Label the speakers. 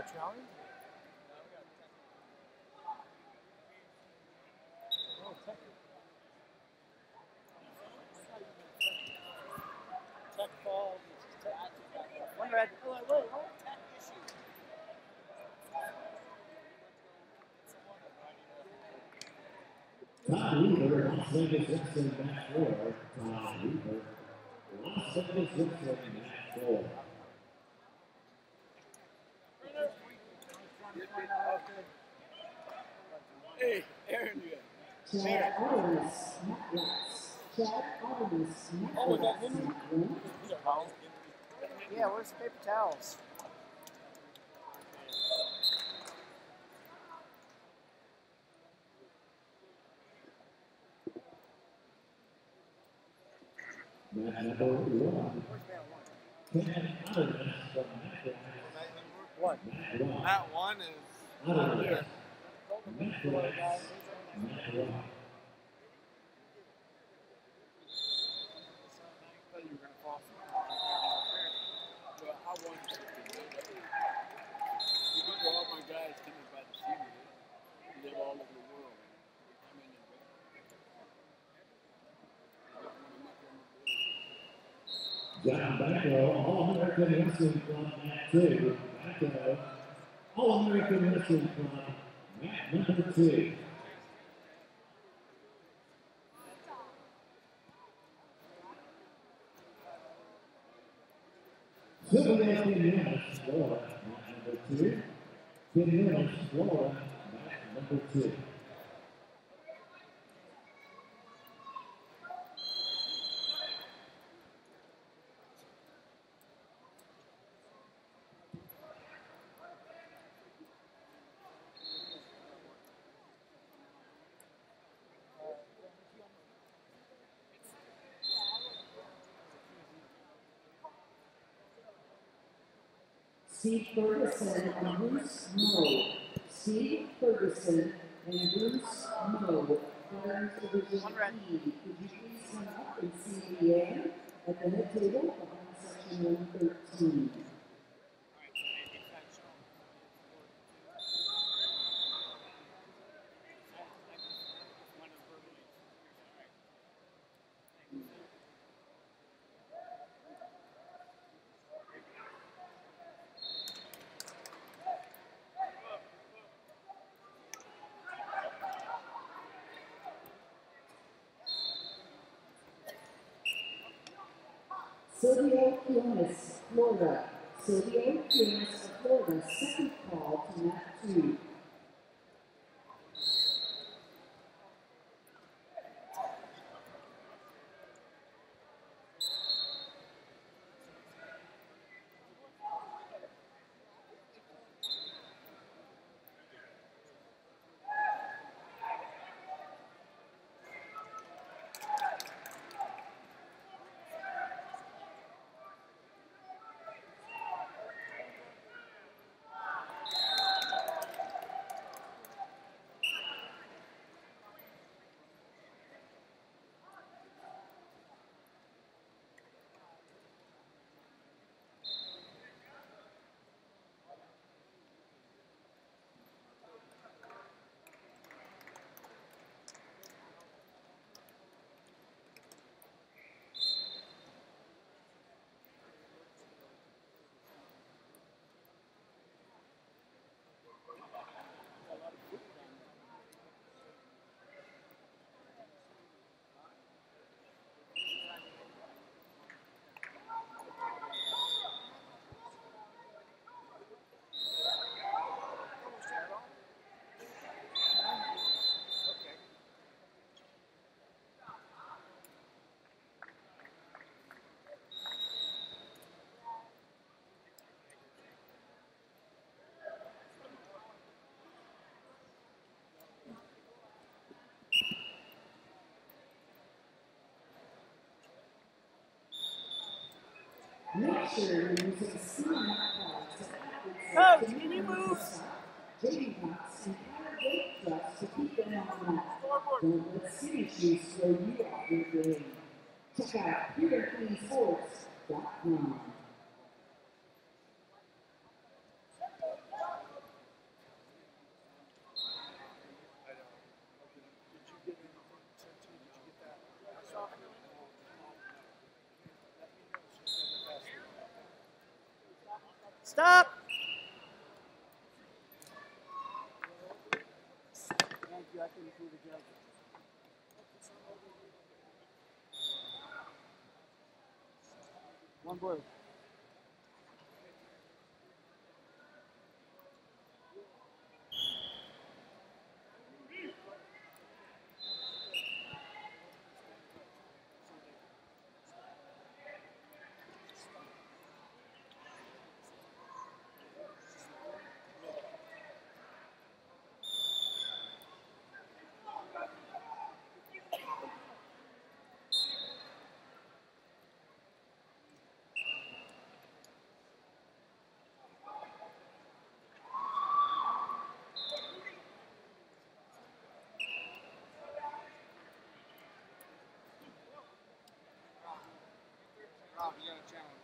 Speaker 1: challenge? Oh, technical. Tech ball. Wonder at the wait, what?
Speaker 2: Todd Weaver, Las Vegas Wrestling match 4. Todd Weaver, Las Vegas Wrestling match 4.
Speaker 1: Hey, Aaron, you
Speaker 3: Chad Adams, Matt Watts. Chad Adams, Matt
Speaker 1: Oh, was that
Speaker 3: Watts.
Speaker 1: him? Yeah, where's the paper towels?
Speaker 2: Match number 1. Chad Adams from Matt
Speaker 1: What?
Speaker 4: That one is
Speaker 2: Adams.
Speaker 1: Here.
Speaker 2: Matt Watts. Matt Watts.
Speaker 4: I thought you were gonna fall for it. But I won. Because all my guys came in by the senior. They live all over the world. They come in and
Speaker 2: John Backo, All-American Wrestling Club, Mat 2. Backo, All-American Wrestling Club, Mat number 2. Philadelphia Mills, Florida, Mat number 2. Phil Mills, Florida, Mat number 2.
Speaker 3: Steve Ferguson and Bruce Moe. Steve Ferguson and Bruce Moe. Veterans Division E. Could you please come up and see the air at the head table behind section 113? Silvio Quiones, Florida. Silvio Quiones of Florida, second call to Mat 2. Make sure you're using cement products
Speaker 1: Coach, can you move?
Speaker 3: JD Box and Power Gate trucks to keep them on the map. Don't let skinny shoes throw you off your game. Check out PureCleanSports.com.
Speaker 1: Stop! Thank you, I couldn't see the judge. One blue.
Speaker 4: Rob, you got a challenge.